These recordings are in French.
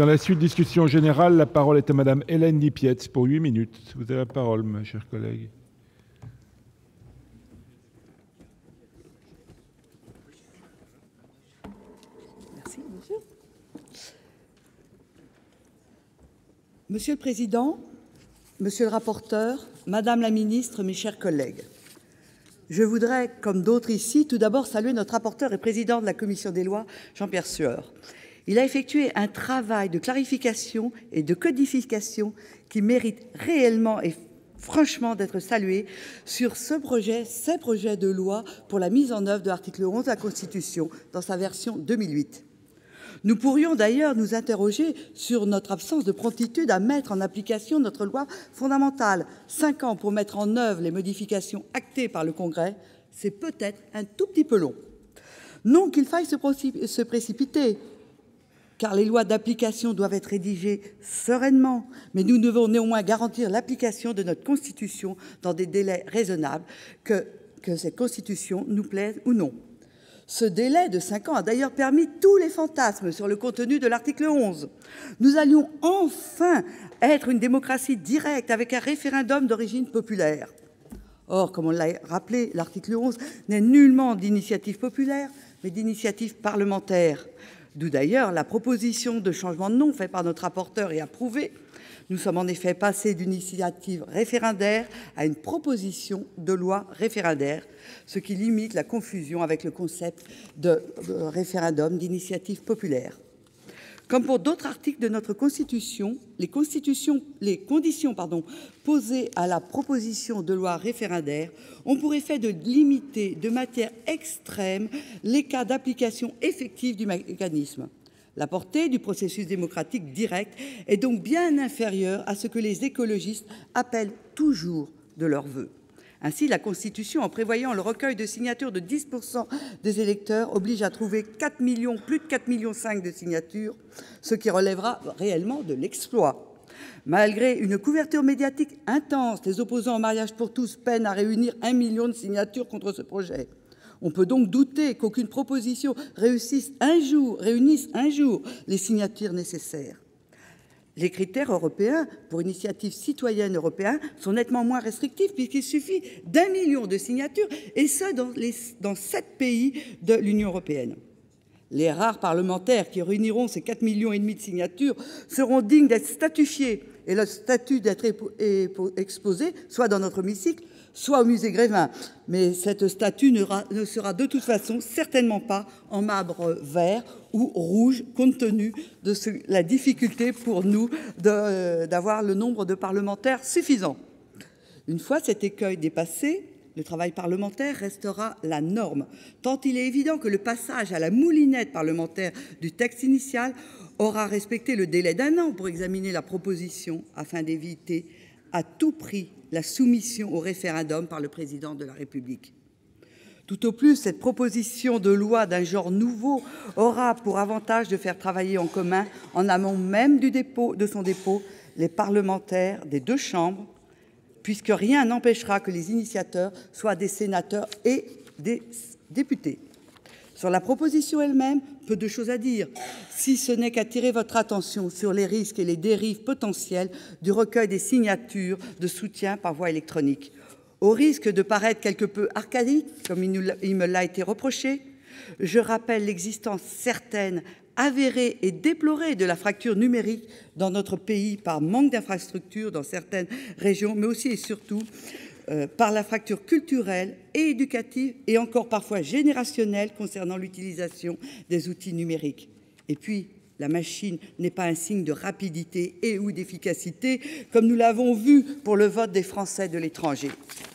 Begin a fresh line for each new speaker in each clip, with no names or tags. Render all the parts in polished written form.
Dans la suite discussion générale, la parole est à Madame Hélène Lipietz pour 8 minutes. Vous avez la parole, ma chère collègue.
Merci, monsieur. Monsieur le Président, Monsieur le rapporteur, Madame la Ministre, mes chers collègues, je voudrais, comme d'autres ici, tout d'abord saluer notre rapporteur et président de la Commission des lois, Jean-Pierre Sueur. Il a effectué un travail de clarification et de codification qui mérite réellement et franchement d'être salué sur ces projets de loi pour la mise en œuvre de l'article 11 de la Constitution dans sa version 2008. Nous pourrions d'ailleurs nous interroger sur notre absence de promptitude à mettre en application notre loi fondamentale. 5 ans pour mettre en œuvre les modifications actées par le Congrès, c'est peut-être un tout petit peu long. Non qu'il faille se précipiter, car les lois d'application doivent être rédigées sereinement, mais nous devons néanmoins garantir l'application de notre Constitution dans des délais raisonnables, que cette Constitution nous plaise ou non. Ce délai de 5 ans a d'ailleurs permis tous les fantasmes sur le contenu de l'article 11. Nous allions enfin être une démocratie directe avec un référendum d'origine populaire. Or, comme on l'a rappelé, l'article 11 n'est nullement d'initiative populaire, mais d'initiative parlementaire. D'où d'ailleurs la proposition de changement de nom faite par notre rapporteur et approuvée. Nous sommes en effet passés d'une initiative référendaire à une proposition de loi référendaire, ce qui limite la confusion avec le concept de référendum d'initiative populaire. Comme pour d'autres articles de notre Constitution, les conditions posées à la proposition de loi référendaire ont pour effet de limiter de manière extrême les cas d'application effective du mécanisme. La portée du processus démocratique direct est donc bien inférieure à ce que les écologistes appellent toujours de leur vœu. Ainsi, la Constitution, en prévoyant le recueil de signatures de 10% des électeurs, oblige à trouver plus de 4,5 millions de signatures, ce qui relèvera réellement de l'exploit. Malgré une couverture médiatique intense, les opposants au mariage pour tous peinent à réunir 1 million de signatures contre ce projet. On peut donc douter qu'aucune proposition réunisse un jour les signatures nécessaires. Les critères européens pour initiative citoyenne européenne sont nettement moins restrictifs puisqu'il suffit d'1 million de signatures et ce dans 7 pays de l'Union européenne. Les rares parlementaires qui réuniront ces 4,5 millions de signatures seront dignes d'être statuifiés et le statut d'être exposé soit dans notre hémicycle, soit au musée Grévin. Mais cette statue ne sera de toute façon certainement pas en marbre vert ou rouge, compte tenu de la difficulté pour nous d'avoir le nombre de parlementaires suffisant. Une fois cet écueil dépassé, le travail parlementaire restera la norme, tant il est évident que le passage à la moulinette parlementaire du texte initial aura respecté le délai d'1 an pour examiner la proposition afin d'éviter à tout prix la soumission au référendum par le président de la République. Tout au plus, cette proposition de loi d'un genre nouveau aura pour avantage de faire travailler en commun, en amont même de son dépôt, les parlementaires des 2 chambres, puisque rien n'empêchera que les initiateurs soient des sénateurs et des députés. Sur la proposition elle-même, peu de choses à dire, si ce n'est qu'attirer votre attention sur les risques et les dérives potentielles du recueil des signatures de soutien par voie électronique. Au risque de paraître quelque peu archaïque, comme il me l'a été reproché, je rappelle l'existence certaine, avérée et déplorée de la fracture numérique dans notre pays par manque d'infrastructures dans certaines régions, mais aussi et surtout par la fracture culturelle et éducative et encore parfois générationnelle concernant l'utilisation des outils numériques. Et puis, la machine n'est pas un signe de rapidité et ou d'efficacité, comme nous l'avons vu pour le vote des Français de l'étranger.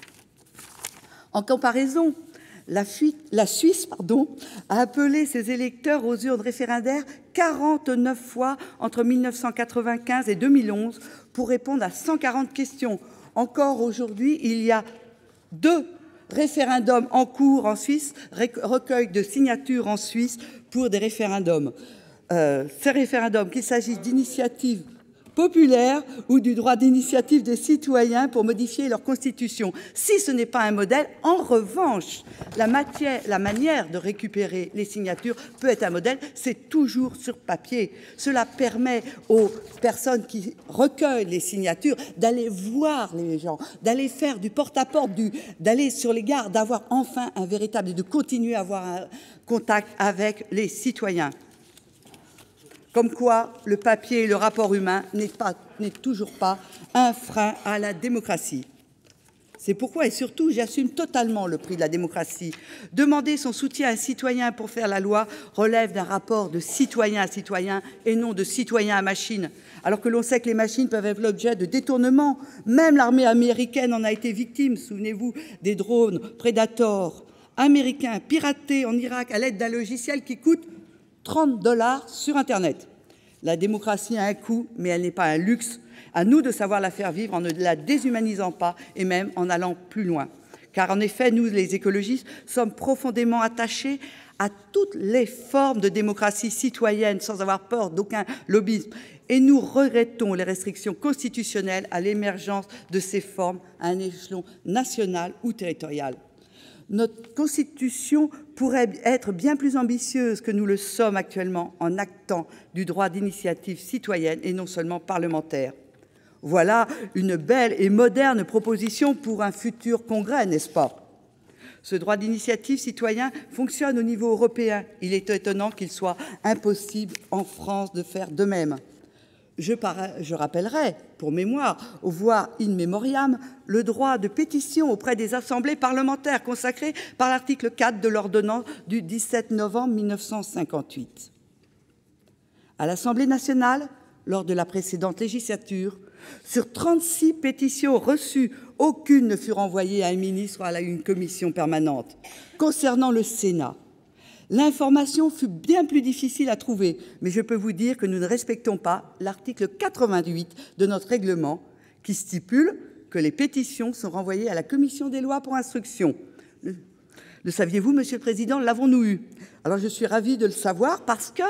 En comparaison, la Suisse a appelé ses électeurs aux urnes référendaires 49 fois entre 1995 et 2011 pour répondre à 140 questions. Encore aujourd'hui, il y a 2 référendums en cours en Suisse, recueil de signatures en Suisse pour des référendums. Ces référendums, qu'il s'agisse d'initiatives populaire ou du droit d'initiative des citoyens pour modifier leur constitution. Si ce n'est pas un modèle, en revanche, la manière de récupérer les signatures peut être un modèle, c'est toujours sur papier. Cela permet aux personnes qui recueillent les signatures d'aller voir les gens, d'aller faire du porte-à-porte, d'aller sur les gares, d'avoir enfin un véritable, et de continuer à avoir un contact avec les citoyens. Comme quoi, le papier et le rapport humain n'est toujours pas un frein à la démocratie. C'est pourquoi, et surtout, j'assume totalement le prix de la démocratie. Demander son soutien à un citoyen pour faire la loi relève d'un rapport de citoyen à citoyen et non de citoyen à machine. Alors que l'on sait que les machines peuvent être l'objet de détournements. Même l'armée américaine en a été victime. Souvenez-vous des drones Predator américains piratés en Irak à l'aide d'un logiciel qui coûte 30 $ sur Internet. La démocratie a un coût, mais elle n'est pas un luxe. À nous de savoir la faire vivre en ne la déshumanisant pas et même en allant plus loin. Car en effet, nous, les écologistes, sommes profondément attachés à toutes les formes de démocratie citoyenne sans avoir peur d'aucun lobbyisme. Et nous regrettons les restrictions constitutionnelles à l'émergence de ces formes à un échelon national ou territorial. Notre Constitution pourrait être bien plus ambitieuse que nous le sommes actuellement en actant du droit d'initiative citoyenne et non seulement parlementaire. Voilà une belle et moderne proposition pour un futur congrès, n'est-ce pas? Ce droit d'initiative citoyen fonctionne au niveau européen. Il est étonnant qu'il soit impossible en France de faire de même. Je rappellerai, pour mémoire, voire in memoriam, le droit de pétition auprès des assemblées parlementaires consacré par l'article 4 de l'ordonnance du 17 novembre 1958. À l'Assemblée nationale, lors de la précédente législature, sur 36 pétitions reçues, aucune ne fut renvoyée à un ministre ou à une commission permanente. Concernant le Sénat, l'information fut bien plus difficile à trouver, mais je peux vous dire que nous ne respectons pas l'article 88 de notre règlement qui stipule que les pétitions sont renvoyées à la commission des lois pour instruction. Le saviez-vous, Monsieur le Président? L'avons-nous eu? Alors je suis ravie de le savoir parce que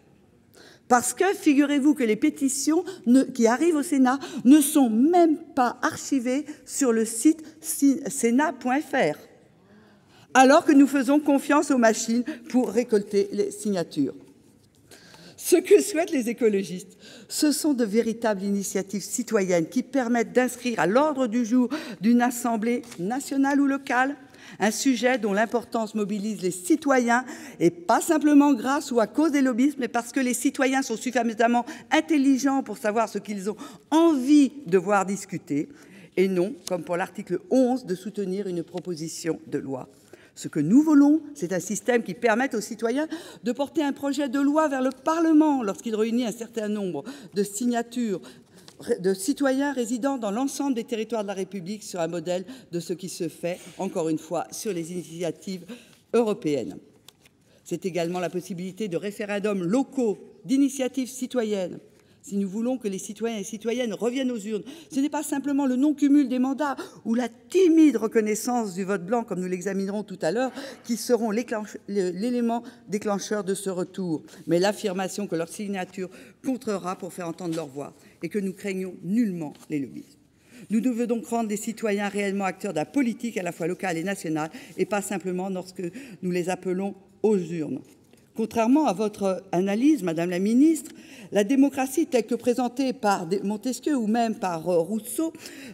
figurez-vous que les pétitions qui arrivent au Sénat ne sont même pas archivées sur le site sénat.fr. alors que nous faisons confiance aux machines pour récolter les signatures. Ce que souhaitent les écologistes, ce sont de véritables initiatives citoyennes qui permettent d'inscrire à l'ordre du jour d'une assemblée nationale ou locale un sujet dont l'importance mobilise les citoyens, et pas simplement grâce ou à cause des lobbyistes, mais parce que les citoyens sont suffisamment intelligents pour savoir ce qu'ils ont envie de voir discuter, et non, comme pour l'article 11, de soutenir une proposition de loi. Ce que nous voulons, c'est un système qui permette aux citoyens de porter un projet de loi vers le Parlement lorsqu'il réunit un certain nombre de signatures de citoyens résidant dans l'ensemble des territoires de la République sur un modèle de ce qui se fait, encore une fois, sur les initiatives européennes. C'est également la possibilité de référendums locaux, d'initiatives citoyennes. Si nous voulons que les citoyens et citoyennes reviennent aux urnes, ce n'est pas simplement le non-cumul des mandats ou la timide reconnaissance du vote blanc, comme nous l'examinerons tout à l'heure, qui seront l'élément déclencheur de ce retour, mais l'affirmation que leur signature comptera pour faire entendre leur voix et que nous craignons nullement les lobbies. Nous devons donc rendre les citoyens réellement acteurs de la politique à la fois locale et nationale, et pas simplement lorsque nous les appelons aux urnes. Contrairement à votre analyse, Madame la Ministre, la démocratie telle que présentée par Montesquieu ou même par Rousseau,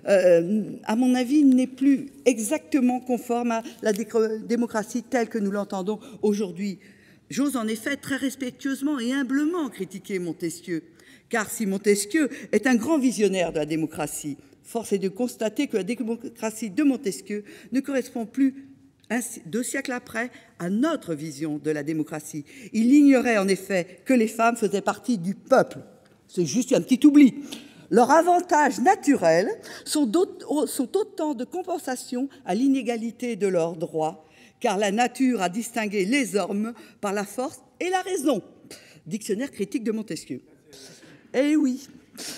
à mon avis, n'est plus exactement conforme à la démocratie telle que nous l'entendons aujourd'hui. J'ose en effet très respectueusement et humblement critiquer Montesquieu, car si Montesquieu est un grand visionnaire de la démocratie, force est de constater que la démocratie de Montesquieu ne correspond plus 2 siècles après, à notre vision de la démocratie. Il ignorait en effet que les femmes faisaient partie du peuple. C'est juste un petit oubli. Leurs avantages naturels sont autant de compensations à l'inégalité de leurs droits, car la nature a distingué les hommes par la force et la raison. Dictionnaire critique de Montesquieu. Eh oui.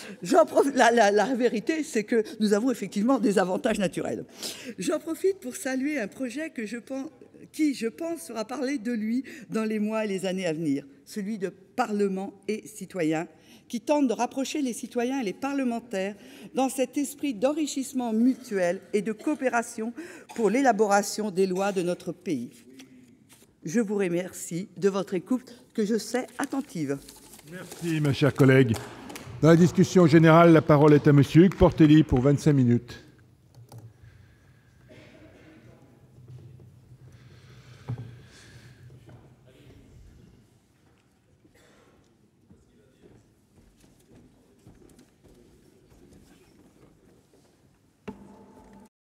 La vérité, c'est que nous avons effectivement des avantages naturels. J'en profite pour saluer un projet que je pense qui, je pense, fera parler de lui dans les mois et les années à venir, celui de Parlement et citoyens, qui tente de rapprocher les citoyens et les parlementaires dans cet esprit d'enrichissement mutuel et de coopération pour l'élaboration des lois de notre pays. Je vous remercie de votre écoute, que je sais attentive.
Merci, ma chère collègue. Dans la discussion générale, la parole est à Monsieur Hugues Portelli pour 25 minutes.